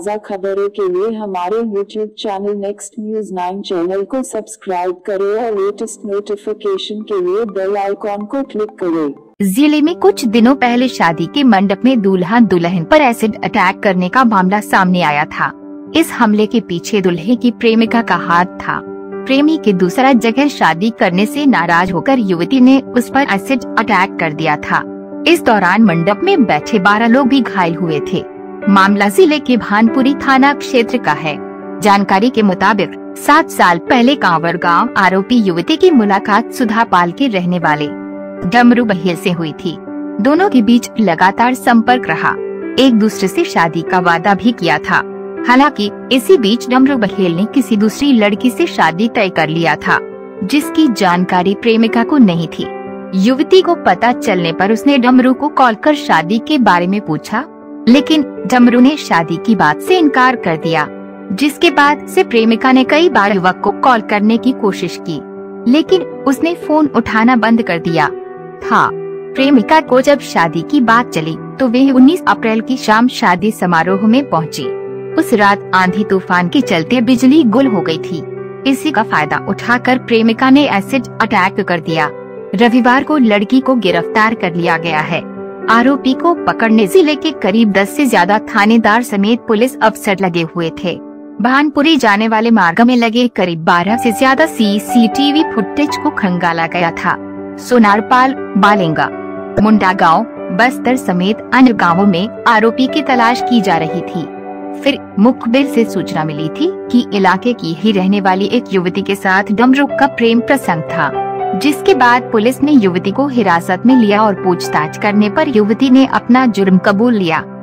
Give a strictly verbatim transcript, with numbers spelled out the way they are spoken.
ताज़ा खबरों के लिए हमारे YouTube channel Next News Nine channel को सब्सक्राइब करें और लेटेस्ट नोटिफिकेशन के लिए बेल आइकॉन को क्लिक करें। जिले में कुछ दिनों पहले शादी के मंडप में दूल्हा दुल्हन पर एसिड अटैक करने का मामला सामने आया था। इस हमले के पीछे दूल्हे की प्रेमिका का हाथ था। प्रेमी के दूसरा जगह शादी करने से नाराज होकर युवती ने उस पर एसिड अटैक कर दिया था। इस दौरान मंडप में बैठे बारह लोग भी घायल हुए थे। मामला जिले के भानपुरी थाना क्षेत्र का है। जानकारी के मुताबिक सात साल पहले कांवर गांव आरोपी युवती की मुलाकात सुधापाल के रहने वाले डमरू बहेल से हुई थी। दोनों के बीच लगातार संपर्क रहा। एक दूसरे से शादी का वादा भी किया था। हालांकि इसी बीच डमरू बहेल ने किसी दूसरी लड़की से शादी तय कर लिया था, जिसकी जानकारी प्रेमिका को नहीं थी। युवती को पता चलने पर उसने डमरू को कॉल कर शादी के बारे में पूछा, लेकिन डमरू ने शादी की बात से इनकार कर दिया। जिसके बाद से प्रेमिका ने कई बार युवक को कॉल करने की कोशिश की, लेकिन उसने फोन उठाना बंद कर दिया था। प्रेमिका को जब शादी की बात चली तो वे उन्नीस अप्रैल की शाम शादी समारोह में पहुंची। उस रात आंधी तूफान के चलते बिजली गुल हो गई थी। इसी का फायदा उठाकर प्रेमिका ने एसिड अटैक कर दिया। रविवार को लड़की को गिरफ्तार कर लिया गया है। आरोपी को पकड़ने जिले के करीब दस से ज्यादा थानेदार समेत पुलिस अफसर लगे हुए थे। भानपुरी जाने वाले मार्ग में लगे करीब बारह से ज्यादा सीसीटीवी फुटेज को खंगाला गया था। सोनारपाल, बालेंगा, मुंडा गांव, बस्तर समेत अन्य गांवों में आरोपी की तलाश की जा रही थी। फिर मुखबिर से सूचना मिली थी कि इलाके की ही रहने वाली एक युवती के साथ डमरू का प्रेम प्रसंग था, जिसके बाद पुलिस ने युवती को हिरासत में लिया और पूछताछ करने पर युवती ने अपना जुर्म कबूल लिया।